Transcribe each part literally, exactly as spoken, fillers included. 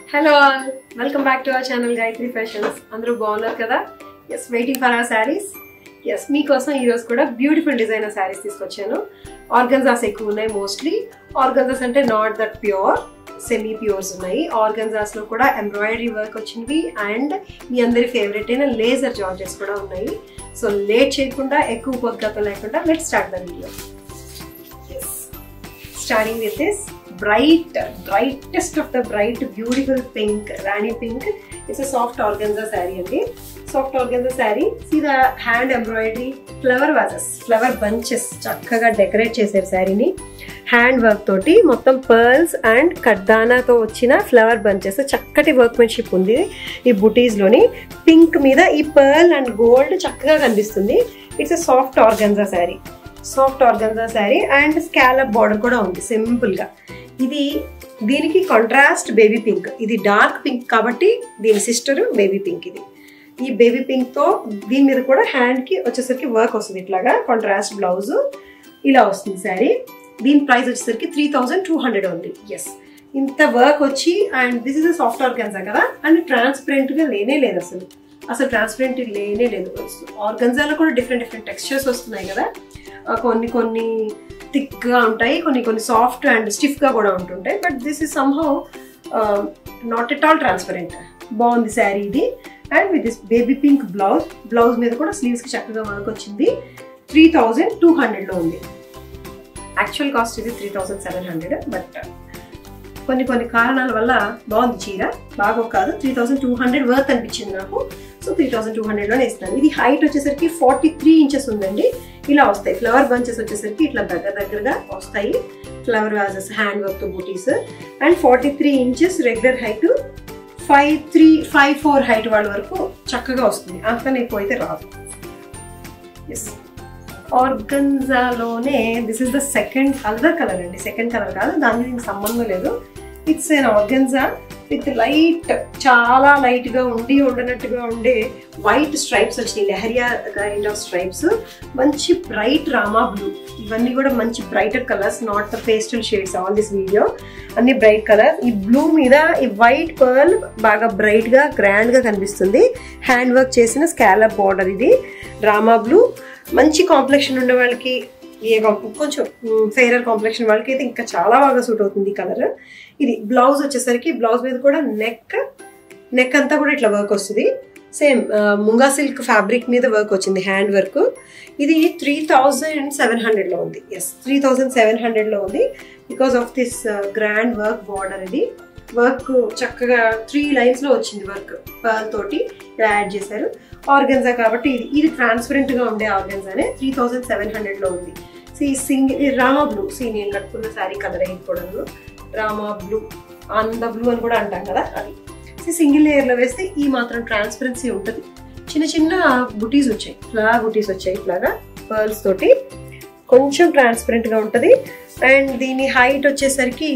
Hello all, welcome back to our channel Gayathri Fashions. Andru bagunaru kada? Yes, waiting for our sarees. Yes, mee kosam ee roju kuda beautiful designer sarees teeskochanu. Organzas ekku unnai mostly. Organzas ante not that pure, semi pures unnai. Organzas lo kuda embroidery work vachinvi and mee andari favorite aina laser georgettes kuda unnai. So late cheyakunda ekku podgata lekunda let's start the video. Yes, starting with this bright, brightest of the bright, beautiful pink, Rani pink. It's a soft organza saree andi. Soft organza saree. See the hand embroidery, flower vases, flower bunches. Chakkaga decorate chesaru saree ni. Hand work toti, mottam pearls and kaddana tho vachina flower bunches. Chakkati workmanship undi. Ee booties loni pink meeda ee pearl and gold chakkaga kanipistundi. It's a soft organza saree. Soft organza saree and scallop border kuda undi simple ga. ఇది దీనికి contrast baby pink, ఇది dark pink కాబట్టి దీని sister baby pink. ఇది ఈ baby pink తో దీని మీద కూడా హ్యాండ్ కి వచ్చేసరికి వర్క్ వస్తుంది. ఇట్లాగా కాంట్రాస్ట్ బ్లౌజ్ ఇలా వస్తుంది శారీ. దీని ప్రైస్ వచ్చేసరికి త్రీ థౌజండ్ టూ హండ్రెడ్ ఉంది. ఎస్, ఇంత వర్క్ వచ్చి and this is soft organza కదా, అండ్ ట్రాన్స్పరెంట్ గా లేనే లేదు అసలు అసలు ట్రాన్స్పరెంట్ లేనే లేదు. ఆర్గన్జాలో కూడా డిఫరెంట్ డిఫరెంట్ టెక్స్చర్స్ వస్తున్నాయి కదా, కొన్ని కొన్ని థిక్ గా ఉంటాయి, కొన్ని కొన్ని సాఫ్ట్ అండ్ స్టిఫ్ గా కూడా ఉంటుంటాయి. But this is somehow not at all transparent. బాగుంది శారీ ఇది. And with this baby pink blouse, blouse మీద కూడా స్లీవ్స్ కి చక్కగా వర్క్ వచ్చింది. త్రీ థౌజండ్ టూ హండ్రెడ్ లో ఉంది. యాక్చువల్ కాస్ట్ ఇది three thousand seven hundred but కొన్ని కొన్ని కారణాల వల్ల బాగుంది చీర, బాగో కాదు three thousand two hundred worth అనిపించింది నాకు. So three thousand two hundred లోనే ఇస్తాను. ఇది హైట్ వచ్చేసరికి ఫార్టీ త్రీ ఇంచెస్ ఉందండి. ఇలా వస్తాయి ఫ్లవర్ బంచెస్ వచ్చేసరికి ఇట్లా దగ్గర దగ్గరగా వస్తాయి. ఫ్లవర్ వాజెస్ హ్యాండ్ వర్క్ తో booties and forty three inches regular height, five three five four height వాళ్ళ వరకు చక్కగా వస్తుంది. అంత ఎక్కువ అయితే రాదు. ఎస్, ఆర్గన్జాలోనే this is the second other colour అండి. సెకండ్ కలర్ కాదు, దానికి దీనికి సంబంధం లేదు. It's an organza with light, చాలా లైట్ గా ఉండి ఉండనట్టుగా ఉండే వైట్ స్ట్రైప్స్ వచ్చినాయి. లెహరియా కైండ్ ఆఫ్ స్ట్రైప్స్, మంచి బ్రైట్ రామా బ్లూ. ఇవన్నీ కూడా మంచి brighter colours, not the pastel shades. All this video అన్ని బ్రైట్ కలర్. ఈ బ్లూ మీద ఈ వైట్ పర్ల్ బాగా బ్రైట్ గా గ్రాండ్ గా కనిపిస్తుంది. హ్యాండ్ వర్క్ చేసిన స్కాలప్ బార్డర్. ఇది రామా బ్లూ. మంచి కాంప్లెక్షన్ ఉండే వాళ్ళకి, ఏ కొంచెం ఫెయిరర్ కాంప్లెక్షన్ వాళ్ళకి అయితే ఇంకా చాలా బాగా సూట్ అవుతుంది ఈ కలర్. ఇది బ్లౌజ్ వచ్చేసరికి బ్లౌజ్ మీద కూడా నెక్ నెక్ అంతా కూడా ఇట్లా వర్క్ వస్తుంది. సేమ్ ముంగా సిల్క్ ఫ్యాబ్రిక్ మీద వర్క్ వచ్చింది, హ్యాండ్ వర్క్. ఇది త్రీ థౌజండ్ సెవెన్ హండ్రెడ్ లో ఉంది. Yes, three thousand seven hundred లో ఉంది because of this grand work border. ఇది వర్క్ చక్కగా త్రీ లైన్స్ లో వచ్చింది వర్క్, పర్ల్ తోటి ఇలా యాడ్ చేశారు. ఆర్గన్జా కాబట్టి ఇది ఇది ట్రాన్స్పరెంట్ గా ఉండే ఆర్గన్జానే. త్రీ థౌజండ్ సెవెన్ హండ్రెడ్ లో ఉంది. See single Rama blue, see నేను కట్టుకున్న శారీ కలర్ అయిపోవడం రామా బ్లూ, అంద బ్లూ అని కూడా అంటాం కదా అది. సి సింగిల్ లేయర్ లో వేస్తే ఈ మాత్రం ట్రాన్స్పరెన్సీ ఉంటుంది. చిన్న చిన్న బుటీస్ వచ్చాయి, ఫ్లవర్ బుటీస్ వచ్చాయి ఇట్లాగా పర్ల్స్ తోటి, కొంచెం ట్రాన్స్పరెంట్ గా ఉంటుంది. అండ్ దీని హైట్ వచ్చేసరికి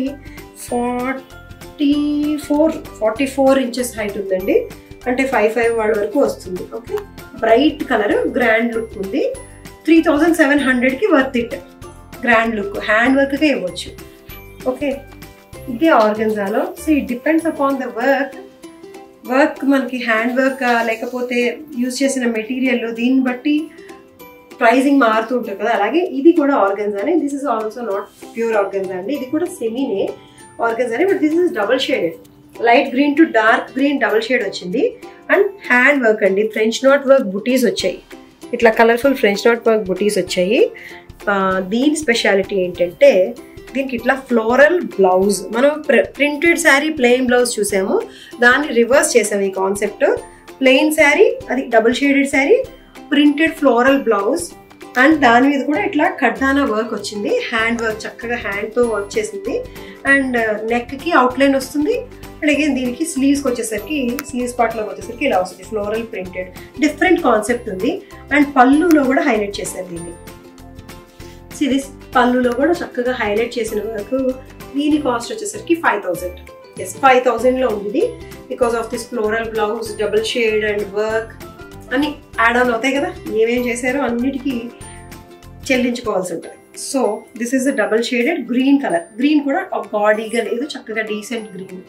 forty four forty four inches height ఉందండి. అంటే ఫైవ్ ఫైవ్ వాళ్ళ వరకు వస్తుంది. Okay, bright colour, grand look ఉంది. త్రీ థౌజండ్ సెవెన్ హండ్రెడ్ కి worth it. Grand look, hand work కే ఇవ్వచ్చు. ఓకే, ఇదే ఆర్గన్జాలో. So it depends upon the work. Work మనకి హ్యాండ్ వర్క్ లేకపోతే యూజ్ చేసిన మెటీరియల్, దీన్ని బట్టి ప్రైజింగ్ మారుతూ ఉంటుంది కదా. అలాగే ఇది కూడా ఆర్గన్జానే. This is also not pure organza అండి, ఇది కూడా సెమీనే ఆర్గన్జానే. But this is double shaded, light green to dark green double shade వచ్చింది. అండ్ హ్యాండ్ వర్క్ అండి, ఫ్రెంచ్ నాట్ వర్క్ బుటీస్ వచ్చాయి. ఇట్లా colourful French knot work booties వచ్చాయి. దీని స్పెషాలిటీ ఏంటంటే దీనికి ఇట్లా ఫ్లోరల్ బ్లౌజ్. మనం ప్రింటెడ్ శారీ ప్లెయిన్ బ్లౌజ్ చూసాము, దాన్ని రివర్స్ చేసాము ఈ కాన్సెప్ట్. ప్లెయిన్ శారీ, అది double shaded sari, printed floral blouse. And దాని మీద కూడా ఇట్లా కడ్డానా వర్క్ వచ్చింది. హ్యాండ్ వర్క్ చక్కగా హ్యాండ్ తో వర్క్ చేసింది. అండ్ నెక్ కి అవుట్లైన్ వస్తుంది. అండ్ అగైన్ దీనికి స్లీవ్స్ వచ్చేసరికి, స్లీవ్స్ పార్ట్ లోకి వచ్చేసరికి ఇలా వస్తుంది, ఫ్లోరల్ ప్రింటెడ్. డిఫరెంట్ కాన్సెప్ట్ ఉంది. అండ్ పళ్ళులో కూడా హైలైట్ చేశారు దీన్ని. సిరీస్ పళ్ళులో కూడా చక్కగా హైలైట్ చేసిన వర్క్. దీని కాస్ట్ వచ్చేసరికి five thousand. Yes, five thousand లో ఉంది because of this floral blouse, double shade and work అన్ని యాడ్ ఆన్ అవుతాయి కదా. ఏమేం చేశారో అన్నిటికీ చెల్లించుకోవాల్సి ఉంటుంది. So this is a double shaded green colour. Green కూడా గాడీగా లేదు, చక్కగా డీసెంట్ గ్రీన్.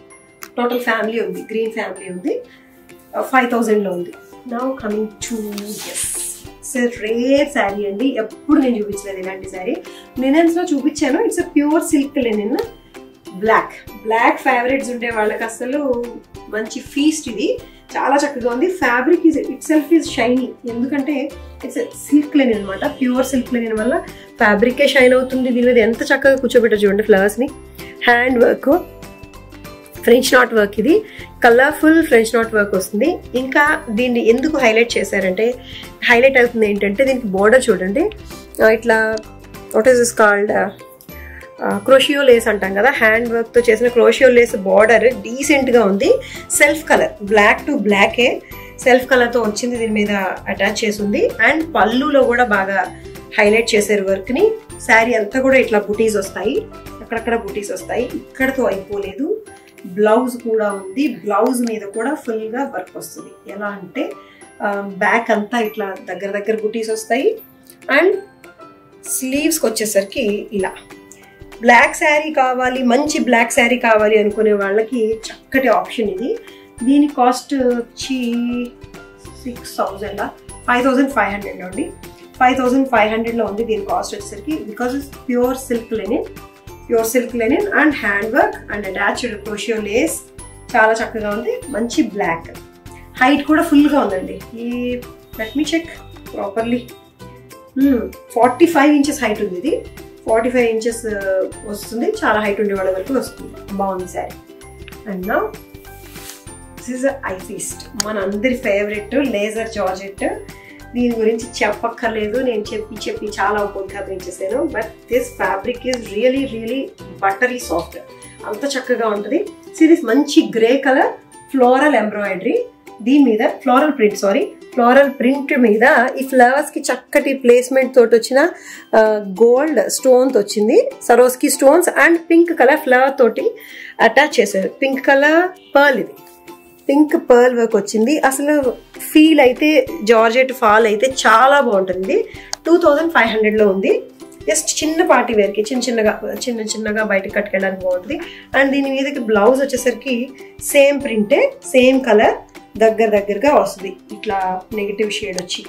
టోటల్ ఫ్యామిలీ ఉంది, గ్రీన్ ఫ్యామిలీ ఉంది, ఫైవ్ థౌజండ్లో ఉంది. Now coming to yes it's rare sari అండి. ఎప్పుడు నేను చూపించలేదు ఇలాంటి శారీ. లినెన్స్లో చూపించాను. It's pure silk linen, black black favourites ఉండే వాళ్ళకి అసలు మంచి ఫీస్ట్. ఇది చాలా చక్కగా ఉంది. Fabric is itself is shiny, ఎందుకంటే ఇట్స్ సిల్క్ లెనిన్ అనమాట. ప్యూర్ సిల్క్ లెనిన్ వల్ల ఫ్యాబ్రికే షైన్ అవుతుంది. దీని మీద ఎంత చక్కగా కూర్చోబెట్టారు చూడండి ఫ్లవర్స్ని. Hand work, French knot work, ఇది కలర్ఫుల్ ఫ్రెంచ్ నాట్ వర్క్ వస్తుంది. ఇంకా దీన్ని ఎందుకు హైలైట్ చేశారంటే, హైలైట్ అవుతుంది ఏంటంటే దీనికి బోర్డర్ చూడండి, ఇట్లా what is this called crochet lace అంటాం కదా, హ్యాండ్ వర్క్తో చేసిన క్రోషియో లేస్ బార్డర్ డీసెంట్గా ఉంది. సెల్ఫ్ కలర్, బ్లాక్ టు బ్లాకే సెల్ఫ్ కలర్తో వచ్చింది, దీని మీద అటాచ్ చేసి ఉంది. అండ్ పళ్ళులో కూడా బాగా హైలైట్ చేశారు వర్క్ని. శారీ అంతా కూడా ఇట్లా బుటీస్ వస్తాయి, అక్కడక్కడ బుటీస్ వస్తాయి. ఇక్కడతో అయిపోలేదు, బ్లౌజ్ కూడా ఉంది. బ్లౌజ్ మీద కూడా ఫుల్గా వర్క్ వస్తుంది. ఎలా అంటే బ్యాక్ అంతా ఇట్లా దగ్గర దగ్గర బుటీస్ వస్తాయి. అండ్ స్లీవ్స్కి వచ్చేసరికి ఇలా బ్లాక్ శారీ కావాలి, మంచి బ్లాక్ శారీ కావాలి అనుకునే వాళ్ళకి చక్కటి ఆప్షన్ ఇది. దీని కాస్ట్ వచ్చి six thousand five thousand five హండ్రెడ్లో ఉంది. ఫైవ్ థౌజండ్ ఫైవ్ హండ్రెడ్లో ఉంది దీని కాస్ట్ వచ్చేసరికి. Because it's pure silk linen, pure silk linen and hand work and attached crochet lace. చాలా చక్కగా ఉంది, మంచి బ్లాక్. హైట్ కూడా ఫుల్గా ఉందండి. ఈ let me check properly, forty five inches height ఉంది. ఇది ఫార్టీ ఫైవ్ ఇంచెస్ వస్తుంది, చాలా హైట్ ఉండే వాళ్ళ వరకు వస్తుంది. బాగుంది sari. And now this is eye feast, మన అందరి ఫేవరెట్ లేజర్ జార్జెట్. దీని గురించి చెప్పక్కర్లేదు, నేను చెప్పి చెప్పి చాలా ఉపయోగించేసాను. But this fabric is really really buttery soft, అంత చక్కగా ఉంటుంది. సిరీస్ మంచి గ్రే కలర్ ఫ్లోరల్ ఎంబ్రాయిడరీ, దీని మీద floral print sari floral print మీద ఈ ఫ్లవర్స్ కి చక్కటి ప్లేస్మెంట్ తోటి వచ్చిన గోల్డ్ స్టోన్ వచ్చింది, Swarovski stones and pink colour flower తోటి అటాచ్ చేశారు. పింక్ కలర్ పర్ల్, ఇది పింక్ పర్ల్ వర్క్ వచ్చింది. అసలు ఫీల్ అయితే జార్జెట్ ఫాల్ అయితే చాలా బాగుంటుంది. టూ థౌజండ్ ఫైవ్ హండ్రెడ్లో ఉంది. జస్ట్ చిన్న పార్టీ వేర్కి చిన్న చిన్నగా చిన్న చిన్నగా బయటకు కట్టుకెళ్ళడానికి బాగుంటుంది. అండ్ దీని మీదకి బ్లౌజ్ వచ్చేసరికి సేమ్ ప్రింటే, సేమ్ కలర్, దగ్గర దగ్గరగా వస్తుంది. ఇట్లా నెగిటివ్ షేడ్ వచ్చి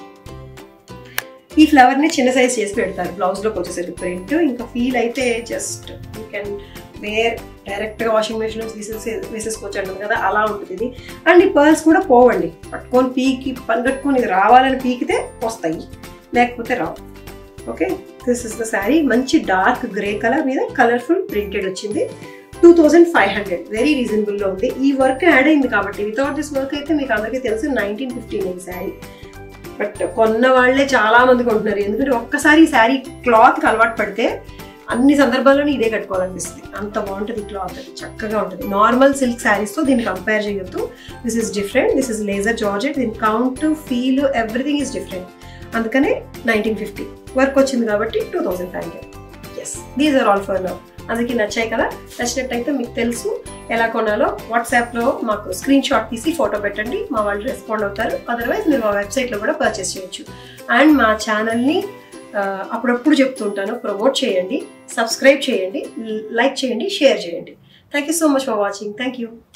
ఈ ఫ్లవర్ని చిన్న సైజ్ చేసి పెడతారు బ్లౌజ్లోకి వచ్చేసరికి ప్రింట్. ఇంకా ఫీల్ అయితే జస్ట్ యూ కెన్ వేర్ డైరెక్ట్గా వాషింగ్ మెషిన్ వేసేసి వేసేసుకోవచ్చు అంటుంది కదా, అలా ఉంటుంది ఇది. అండ్ ఈ పర్ల్స్ కూడా పోవండి, పట్టుకొని పీకి పని కట్టుకొని ఇది రావాలని పీకితే వస్తాయి, లేకపోతే రావు. Okay, this is the sari. మంచి డార్క్ గ్రే కలర్ మీద కలర్ఫుల్ ప్రింటెడ్ వచ్చింది. Two thousand five hundred very రీజనబుల్లో ఉంది. ఈ వర్క్ యాడ్ అయింది కాబట్టి, వితౌట్ దిస్ వర్క్ అయితే మీకు అందరికీ తెలుసు నైన్టీన్ ఫిఫ్టీన్ ఈ శారీ. బట్ కొన్న వాళ్ళే చాలా మంది కొంటున్నారు, ఎందుకంటే ఒక్కసారి ఈ శారీ క్లాత్కి అలవాటు పడితే అన్ని సందర్భాల్లోనే ఇదే కట్టుకోవాలనిపిస్తుంది. అంత బాగుంటుంది క్లాత్, చక్కగా ఉంటుంది. నార్మల్ సిల్క్ శారీస్తో దీన్ని కంపేర్ చేయొద్దు. This is different, this is laser georgette. దీని count, feel, everything is different. అందుకనే నైన్టీన్ ఫిఫ్టీ వర్క్ వచ్చింది కాబట్టి two thousand five hundred. Yes, these are all for now. అందుకే నచ్చాయి కదా, నచ్చినట్టయితే మీకు తెలుసు ఎలా కొనాలో. వాట్సాప్లో మాకు స్క్రీన్ షాట్ తీసి ఫోటో పెట్టండి, మా వాళ్ళు రెస్పాండ్ అవుతారు. అదర్వైజ్ మీరు మా వెబ్సైట్లో కూడా పర్చేస్ చేయొచ్చు. అండ్ మా ఛానల్ని అప్పుడప్పుడు చెప్తుంటాను, ప్రమోట్ చేయండి, సబ్స్క్రైబ్ చేయండి, లైక్ చేయండి, షేర్ చేయండి. Thank you so much for watching. Thank you.